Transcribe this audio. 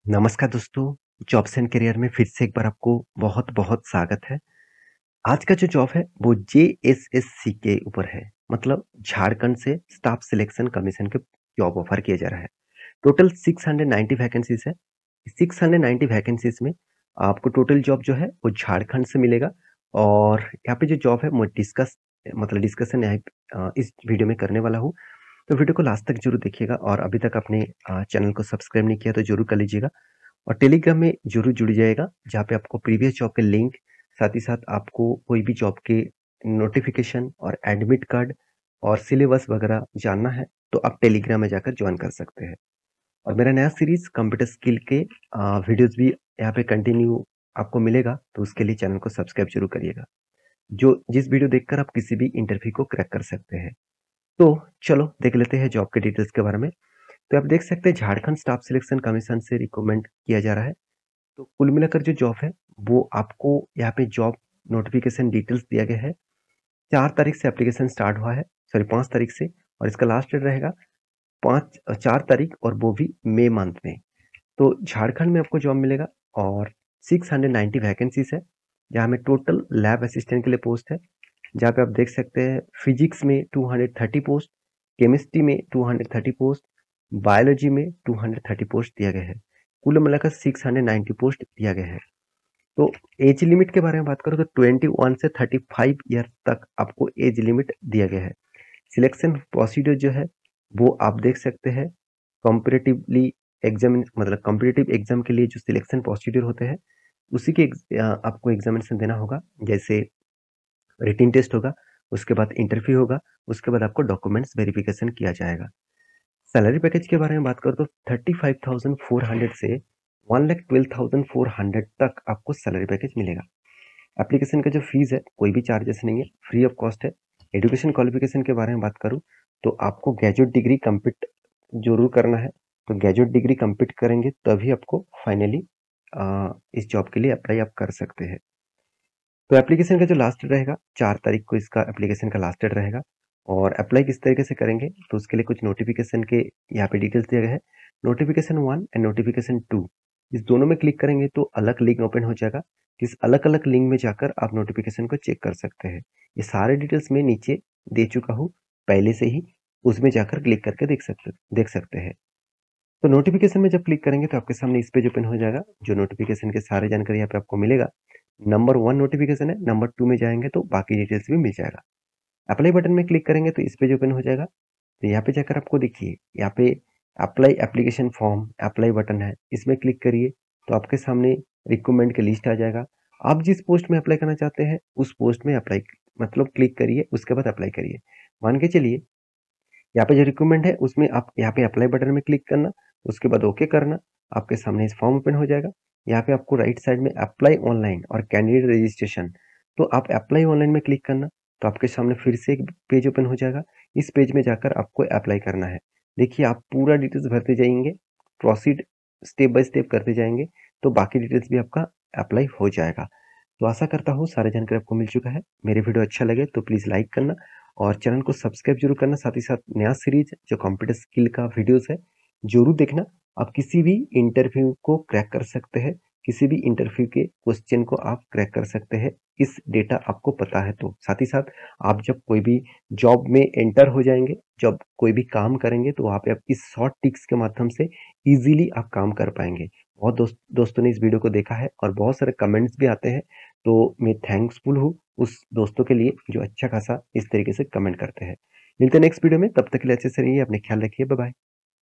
नमस्कार दोस्तों, jobs and career में फिर से एक बार आपको बहुत-बहुत स्वागत है। आज का जो जॉब है वो जेएसएससी के ऊपर है, मतलब झारखंड से स्टाफ सिलेक्शन कमीशन के जॉब ऑफर किया जा रहा है। टोटल 690 वैकेंसीज़ है। 690 वैकेंसीज़ में आपको टोटल जॉब जो है वो झारखंड से मिलेगा और यहाँ पे जो जॉब है वो डिस्कशन इस वीडियो में करने वाला हूँ। तो वीडियो को लास्ट तक ज़रूर देखिएगा और अभी तक आपने चैनल को सब्सक्राइब नहीं किया तो ज़रूर कर लीजिएगा। और टेलीग्राम में ज़रूर जुड़ जाइएगा, जहाँ पे आपको प्रीवियस जॉब के लिंक, साथ ही साथ आपको कोई भी जॉब के नोटिफ़िकेशन और एडमिट कार्ड और सिलेबस वगैरह जानना है, तो आप टेलीग्राम में जाकर जॉइन कर सकते हैं। और मेरा नया सीरीज़ कंप्यूटर स्किल के वीडियोज़ भी यहाँ पे कंटिन्यू आपको मिलेगा, तो उसके लिए चैनल को सब्सक्राइब ज़रूर करिएगा। जिस वीडियो देखकर आप किसी भी इंटरव्यू को क्रैक कर सकते हैं। तो चलो देख लेते हैं जॉब के डिटेल्स के बारे में। तो आप देख सकते हैं झारखंड स्टाफ सिलेक्शन कमीशन से रिक्रूटमेंट किया जा रहा है। तो कुल मिलाकर जो जॉब है, वो आपको यहाँ पे जॉब नोटिफ़िकेशन डिटेल्स दिया गया है। 4 तारीख से एप्लीकेशन स्टार्ट हुआ है, सॉरी 5 तारीख से और इसका लास्ट डेट रहेगा 4 तारीख और वो भी मई मंथ में। तो झारखंड में आपको जॉब मिलेगा और 690 वैकेंसीज़ है, जहाँ में टोटल लैब असिस्टेंट के लिए पोस्ट है, जहाँ पे आप देख सकते हैं फिजिक्स में 230 पोस्ट, केमिस्ट्री में 230 पोस्ट, बायोलॉजी में 230 पोस्ट दिया गया है। कुल मिलाकर 690 पोस्ट दिया गया है। तो एज लिमिट के बारे में बात करूँ तो 21 से 35 ईयर तक आपको एज लिमिट दिया गया है। सिलेक्शन प्रोसीजर जो है वो आप देख सकते हैं कॉम्पिटिटिवली एग्जाम मतलब कॉम्पिटिटिव एग्जाम के लिए जो सिलेक्शन प्रोसीजर होते हैं उसी के आपको एग्जामिनेशन देना होगा। जैसे रिटन टेस्ट होगा, उसके बाद इंटरव्यू होगा, उसके बाद आपको डॉक्यूमेंट्स वेरिफिकेशन किया जाएगा। सैलरी पैकेज के बारे में बात करूँ तो 35,400 से 1,12,400 तक आपको सैलरी पैकेज मिलेगा। एप्लीकेशन का जो फीस है कोई भी चार्जेस नहीं है, फ्री ऑफ कॉस्ट है। एजुकेशन क्वालिफिकेशन के बारे में बात करूँ तो आपको ग्रेजुएट डिग्री कंप्लीट जरूर करना है। तो ग्रेजुएट डिग्री कंप्लीट करेंगे तभी आपको फाइनली इस जॉब के लिए अप्लाई आप कर सकते हैं। तो एप्लीकेशन का जो लास्ट डेट रहेगा 4 तारीख को इसका एप्लीकेशन का लास्ट डेट रहेगा। और अप्लाई किस तरीके से करेंगे तो उसके लिए कुछ नोटिफिकेशन के यहाँ पे डिटेल्स दिए गए हैं। नोटिफिकेशन 1 एंड नोटिफिकेशन 2, इस दोनों में क्लिक करेंगे तो अलग लिंक ओपन हो जाएगा। इस अलग अलग लिंक में जाकर आप नोटिफिकेशन को चेक कर सकते हैं। ये सारे डिटेल्स मैं नीचे दे चुका हूँ पहले से ही, उसमें जाकर क्लिक करके देख सकते हैं। तो नोटिफिकेशन में जब क्लिक करेंगे तो आपके सामने इस पेज ओपन हो जाएगा, जो नोटिफिकेशन के सारे जानकारी यहाँ पे आपको मिलेगा। नंबर 1 नोटिफिकेशन है, नंबर 2 में जाएंगे तो बाकी डिटेल्स भी मिल जाएगा। अप्लाई बटन में क्लिक करेंगे तो इस पेज ओपन हो जाएगा। तो यहाँ पे जाकर आपको देखिए, यहाँ पे apply application form apply button है, इसमें क्लिक करिए तो आपके सामने रिक्रूटमेंट की लिस्ट आ जाएगा। आप जिस पोस्ट में अप्लाई करना चाहते हैं उस पोस्ट में अप्लाई मतलब क्लिक करिए, उसके बाद अप्लाई करिए। मान के चलिए यहाँ पे जो रिक्रूटमेंट है उसमें आप यहाँ पे अप्लाई बटन में क्लिक करना, उसके बाद ओके करना, आपके सामने इस फॉर्म ओपन हो जाएगा। यहाँ पे आपको राइट साइड में अप्लाई ऑनलाइन और कैंडिडेट रजिस्ट्रेशन, तो आप अप्लाई ऑनलाइन में क्लिक करना तो आपके सामने फिर से एक पेज ओपन हो जाएगा। इस पेज में जाकर आपको अप्लाई करना है। देखिए आप पूरा डिटेल्स भरते जाएंगे, प्रोसीड स्टेप बाय स्टेप करते जाएंगे तो बाकी डिटेल्स भी आपका अप्लाई हो जाएगा। तो आशा करता हूँ सारे जानकारी आपको मिल चुका है। मेरे वीडियो अच्छा लगे तो प्लीज़ लाइक करना और चैनल को सब्सक्राइब जरूर करना। साथ ही साथ नया सीरीज जो कंप्यूटर स्किल का वीडियोस है जरूर देखना। आप किसी भी इंटरव्यू को क्रैक कर सकते हैं, किसी भी इंटरव्यू के क्वेश्चन को आप क्रैक कर सकते हैं, इस डेटा आपको पता है। तो साथ ही साथ आप जब कोई भी जॉब में एंटर हो जाएंगे, जब कोई भी काम करेंगे तो वहाँ पे आप इस शॉर्ट टिप्स के माध्यम से इजीली आप काम कर पाएंगे। बहुत दोस्तों ने इस वीडियो को देखा है और बहुत सारे कमेंट्स भी आते हैं, तो मैं थैंक्सफुल हूँ उस दोस्तों के लिए जो अच्छा खासा इस तरीके से कमेंट करते हैं। मिलते हैं नेक्स्ट वीडियो में, तब तक के लिए अच्छे से रहिए, अपने ख्याल रखिए, बाय बाय।